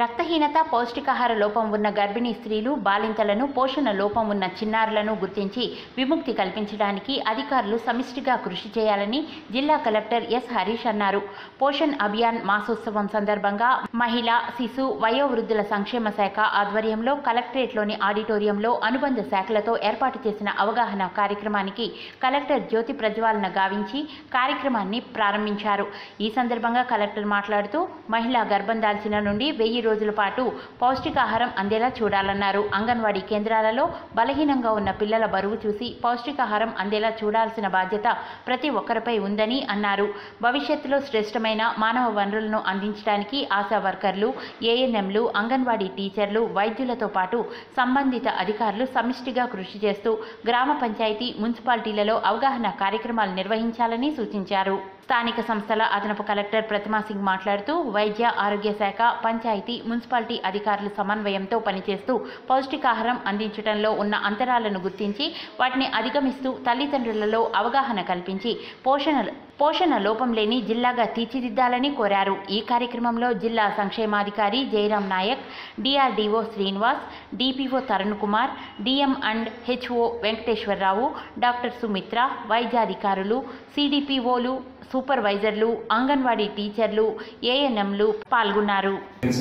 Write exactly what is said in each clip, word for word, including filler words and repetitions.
రక్తహీనత, పౌష్టికాహార లోపం ఉన్న గర్భిణీ స్త్రీలు, బాలింతలను, పోషణ లోపం ఉన్న చిన్నారులను గుర్తించి విముక్తి కల్పించడానికి అధికారులు సమిష్టిగా కృషి చేయాలని జిల్లా కలెక్టర్ ఎస్ హరీష్ అన్నారు. పోషణ్ అభియాన్ మాసోత్సవం సందర్భంగా మహిళా, శిశు, వయోవృద్ధుల సంక్షేమ శాఖ ఆధ్వర్యంలో కలెక్టరేట్లోని ఆడిటోరియంలో అనుబంధ శాఖలతో ఏర్పాటు చేసిన అవగాహన కార్యక్రమానికి కలెక్టర్ జ్యోతి ప్రజ్వాలన గావించి కార్యక్రమాన్ని ప్రారంభించారు. ఈ సందర్భంగా కలెక్టర్ మాట్లాడుతూ మహిళా గర్భం దాల్చిన నుండి వెయ్యి రోజుల పాటు పౌష్టికాహారం అందేలా చూడాలన్నారు. అంగన్వాడీ కేంద్రాలలో బలహీనంగా ఉన్న పిల్లల బరువు చూసి పౌష్టికాహారం అందేలా చూడాల్సిన బాధ్యత ప్రతి ఒక్కరిపై ఉందని అన్నారు. భవిష్యత్తులో శ్రేష్టమైన మానవ వనరులను అందించడానికి ఆశా వర్కర్లు, ఏఎన్ఎంలు, అంగన్వాడీ టీచర్లు, వైద్యులతో పాటు సంబంధిత అధికారులు సమిష్టిగా కృషి చేస్తూ గ్రామ పంచాయతీ, మున్సిపాలిటీలలో అవగాహన కార్యక్రమాలు నిర్వహించాలని సూచించారు. స్థానిక సంస్థల అదనపు కలెక్టర్ ప్రతిమా సింగ్ మాట్లాడుతూ వైద్య, ఆరోగ్య శాఖ, పంచాయతీ, మున్సిపాలిటీ అధికారులు సమన్వయంతో పనిచేస్తూ పౌష్టికాహారం అందించడంలో ఉన్న అంతరాలను గుర్తించి వాటిని అధిగమిస్తూ తల్లిదండ్రులలో అవగాహన కల్పించి పోషణ పోషణ లోపం లేని జిల్లాగా తీర్చిదిద్దాలని కోరారు. ఈ కార్యక్రమంలో జిల్లా సంక్షేమాధికారి Jayaram Naik, DRDO Srinivas, DPO Tarun Kumar, DM and HO Venkateswara Rao, doctor Sumitra, వైద్యాధికారులు, సిడిపిఓలు, సూపర్వైజర్లు, అంగన్వాడీ టీచర్లు, ఏఎన్ఎంలు పాల్గొన్నారు.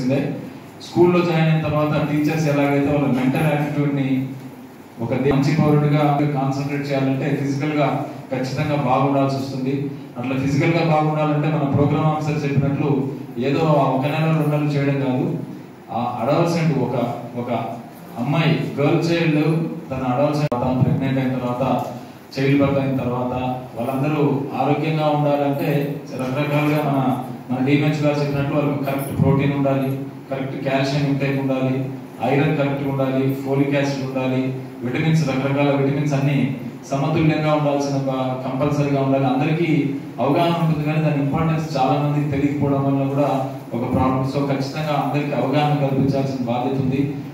స్కూల్లో జాయిన్ అయిన తర్వాత టీచర్స్ ఎలాగైతే వాళ్ళ మెంటల్ యాటిట్యూడ్ ని ఒక మంచి పౌరుడిగా కాన్సన్ట్రేట్ చేయాలంటే ఫిజికల్ గా ఖచ్చితంగా బాగుండాల్సి వస్తుంది. అట్లా ఫిజికల్ గా బాగుండాలంటే మన ప్రోగ్రామ్ ఆఫీసర్ చెప్పినట్లు ఏదో ఒక నెల రెండు నెలలు చేయడం కాదు. ఆ అడల్సెంట్ ఒక ఒక అమ్మాయి, గర్ల్ చైల్డ్ తన అడల్సెంట్ ప్రెగ్నెంట్ అయిన తర్వాత, చైల్డ్ బర్త్ అయిన తర్వాత వాళ్ళందరూ ఆరోగ్యంగా ఉండాలంటే రకరకాలుగా మన మన డిఎంహెచ్ గారు చెప్పినట్లు వాళ్ళకి కరెక్ట్ ప్రోటీన్ ఉండాలి, కరెక్ట్ కాల్షియం ఇంటేక్ ఉండాలి, ఐరన్ కరెక్ట్ ఉండాలి, ఫోలిక్ యాసిడ్ ఉండాలి, విటమిన్స్, రకరకాల విటమిన్స్ అన్ని సమతుల్యంగా ఉండాల్సిన కంపల్సరీగా ఉండాలి. అందరికీ అవగాహన ఉంటుంది కానీ దాని ఇంపార్టెన్స్ చాలా మందికి తెలియకపోవడం వల్ల కూడా ఒక ప్రాబ్లం. సో ఖచ్చితంగా అందరికీ అవగాహన కల్పించాల్సిన బాధ్యత ఉంది.